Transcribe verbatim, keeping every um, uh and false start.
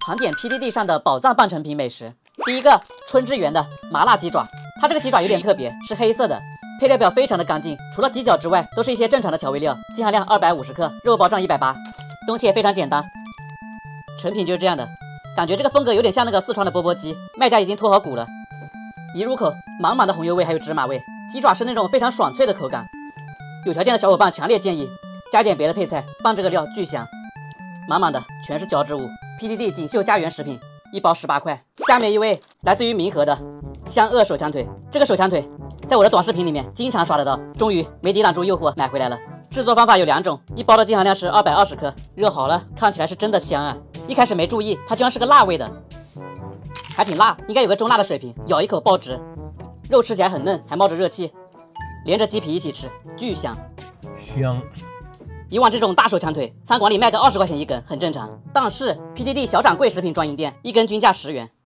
盘点 P D D 上的宝藏半成品美食。第一个，春之源的麻辣鸡爪，它这个鸡爪有点特别，是黑色的，配料表非常的干净，除了鸡脚之外，都是一些正常的调味料，净含量二百五十克，肉包占一百八十，东西也非常简单。成品就是这样的，感觉这个风格有点像那个四川的钵钵鸡，卖家已经脱好骨了。一入口，满满的红油味还有芝麻味，鸡爪是那种非常爽脆的口感。有条件的小伙伴强烈建议加一点别的配菜，拌这个料巨香。满满的全是胶质物 ，P D D 锦绣家园食品，一包十八块。下面一位来自于明和的香鳄手枪腿，这个手枪腿在我的短视频里面经常刷得到，终于没抵挡住诱惑买回来了。制作方法有两种，一包的净含量是二百二十克，热好了，看起来是真的香啊！一开始没注意，它居然是个辣味的，还挺辣，应该有个中辣的水平。咬一口爆汁，肉吃起来很嫩，还冒着热气，连着鸡皮一起吃，巨香。 香。 以往这种大手枪腿，餐馆里卖个二十块钱一根很正常，但是 P D D 小掌柜食品专营店一根均价十元。